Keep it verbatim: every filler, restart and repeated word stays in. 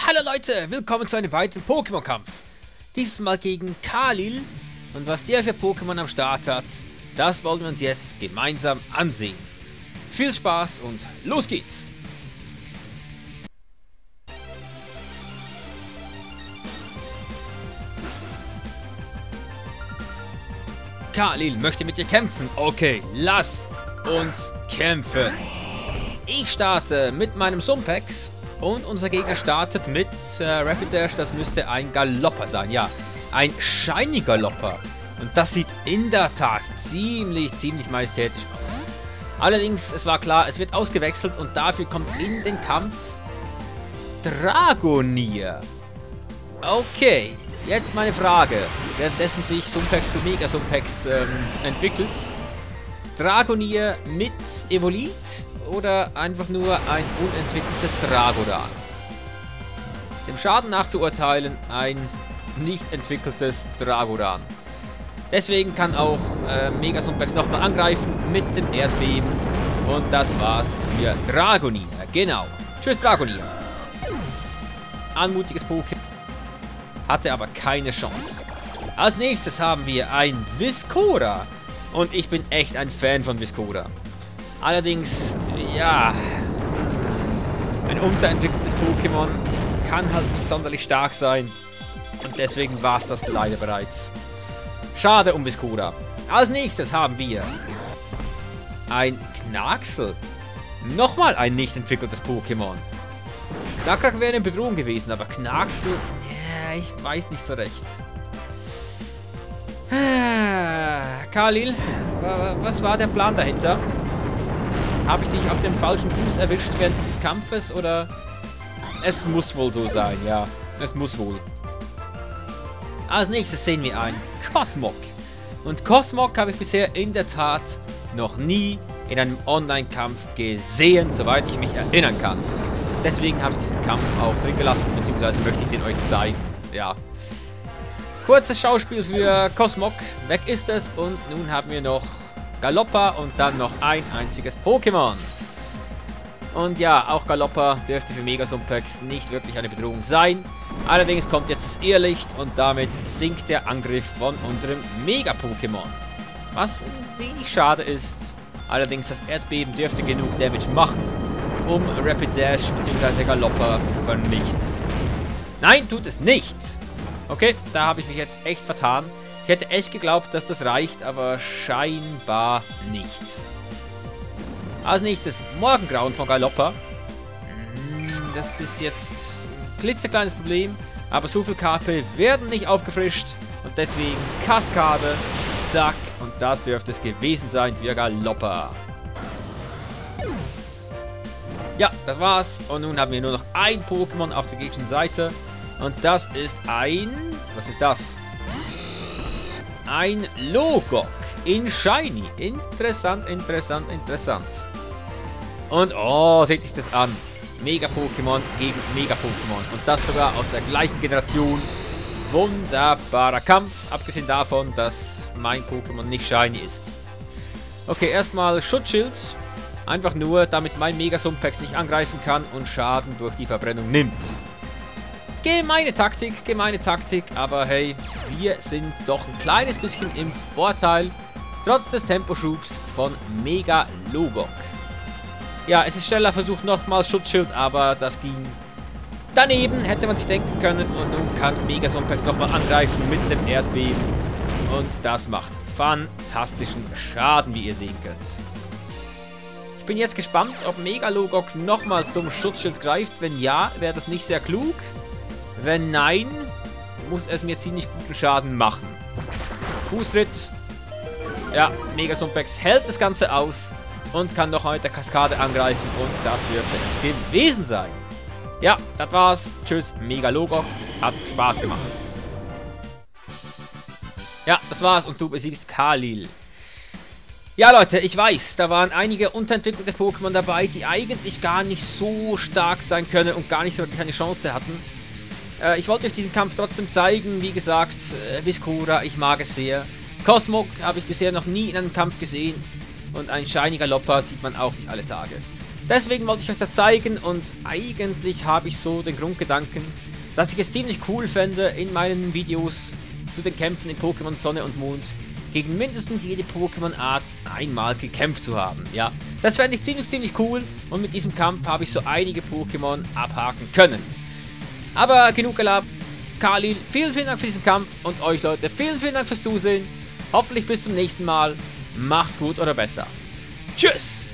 Hallo Leute, willkommen zu einem weiteren Pokémon-Kampf. Dieses Mal gegen Khalil. Und was der für Pokémon am Start hat, das wollen wir uns jetzt gemeinsam ansehen. Viel Spaß und los geht's! Khalil möchte mit dir kämpfen. Okay, lass uns kämpfen. Ich starte mit meinem Sumpex. Und unser Gegner startet mit äh, Rapidash, das müsste ein Galopper sein, ja, ein Shiny Galopper. Und das sieht in der Tat ziemlich, ziemlich majestätisch aus. Allerdings, es war klar, es wird ausgewechselt und dafür kommt in den Kampf Dragonier. Okay, jetzt meine Frage, währenddessen sich Sumpex zu Mega Sumpex ähm, entwickelt. Dragonier mit Evolit? Oder einfach nur ein unentwickeltes Dragoran. Dem Schaden nach zu urteilen, ein nicht entwickeltes Dragoran. Deswegen kann auch äh, Mega Sumpex nochmal angreifen mit dem Erdbeben. Und das war's für Dragonier. Genau. Tschüss Dragonier. Anmutiges Pokémon. Hatte aber keine Chance. Als nächstes haben wir ein Viscora. Und ich bin echt ein Fan von Viscora. Allerdings, ja, ein unterentwickeltes Pokémon kann halt nicht sonderlich stark sein. Und deswegen war es das leider bereits. Schade um Viscora. Als nächstes haben wir ein Knaxel. Nochmal ein nicht entwickeltes Pokémon. Knackrack wäre eine Bedrohung gewesen, aber Knaxel, ja, ich weiß nicht so recht. Khalil, was war der Plan dahinter? Habe ich dich auf dem falschen Fuß erwischt während dieses Kampfes, oder? Es muss wohl so sein, ja. Es muss wohl. Als nächstes sehen wir einen Cosmog. Und Cosmog habe ich bisher in der Tat noch nie in einem Online-Kampf gesehen, soweit ich mich erinnern kann. Deswegen habe ich diesen Kampf auch drin gelassen, beziehungsweise möchte ich den euch zeigen. Ja. Kurzes Schauspiel für Cosmog. Weg ist es. Und nun haben wir noch Galopper und dann noch ein einziges Pokémon. Und ja, auch Galopper dürfte für Mega Sumpex nicht wirklich eine Bedrohung sein. Allerdings kommt jetzt das Irrlicht und damit sinkt der Angriff von unserem Mega-Pokémon. Was ein wenig schade ist. Allerdings das Erdbeben dürfte genug Damage machen, um Rapidash bzw. Galopper zu vernichten. Nein, tut es nicht! Okay, da habe ich mich jetzt echt vertan. Ich hätte echt geglaubt, dass das reicht, aber scheinbar nicht. Als nächstes Morgengrauen von Galopper. Das ist jetzt ein klitzekleines Problem, aber so viel K P werden nicht aufgefrischt und deswegen Kaskade, zack, und das dürfte es gewesen sein für Galopper. Ja, das war's und nun haben wir nur noch ein Pokémon auf der gegnerischen Seite und das ist ein... Was ist das? Ein Logok in Shiny. Interessant, interessant, interessant. Und oh, seht euch das an. Mega-Pokémon gegen Mega-Pokémon. Und das sogar aus der gleichen Generation. Wunderbarer Kampf. Abgesehen davon, dass mein Pokémon nicht Shiny ist. Okay, erstmal Schutzschild. Einfach nur, damit mein Mega Sumpex nicht angreifen kann und Schaden durch die Verbrennung nimmt. Gemeine Taktik, gemeine Taktik, aber hey, wir sind doch ein kleines bisschen im Vorteil, trotz des Temposchubs von Mega Logok. Ja, es ist schneller versucht, nochmals Schutzschild, aber das ging daneben, hätte man sich denken können. Und nun kann Mega Sumpex nochmal angreifen mit dem Erdbeben. Und das macht fantastischen Schaden, wie ihr sehen könnt. Ich bin jetzt gespannt, ob Mega Logok nochmal zum Schutzschild greift. Wenn ja, wäre das nicht sehr klug. Wenn nein, muss es mir ziemlich guten Schaden machen. Fußtritt. Ja, Mega Sumpex hält das Ganze aus und kann noch mit der Kaskade angreifen und das dürfte es gewesen sein. Ja, das war's. Tschüss, Mega Logok. Hat Spaß gemacht. Ja, das war's und du besiegst Khalil. Ja, Leute, ich weiß, da waren einige unterentwickelte Pokémon dabei, die eigentlich gar nicht so stark sein können und gar nicht so wirklich eine Chance hatten. Ich wollte euch diesen Kampf trotzdem zeigen. Wie gesagt, äh, Viscora, ich mag es sehr. Cosmog habe ich bisher noch nie in einem Kampf gesehen. Und ein Shiny Galopper sieht man auch nicht alle Tage. Deswegen wollte ich euch das zeigen und eigentlich habe ich so den Grundgedanken, dass ich es ziemlich cool fände, in meinen Videos zu den Kämpfen in Pokémon Sonne und Mond gegen mindestens jede Pokémon-Art einmal gekämpft zu haben. Ja, das fände ich ziemlich, ziemlich cool und mit diesem Kampf habe ich so einige Pokémon abhaken können. Aber genug gelabert. Khalil, vielen, vielen Dank für diesen Kampf und euch Leute, vielen, vielen Dank fürs Zusehen. Hoffentlich bis zum nächsten Mal. Macht's gut oder besser. Tschüss!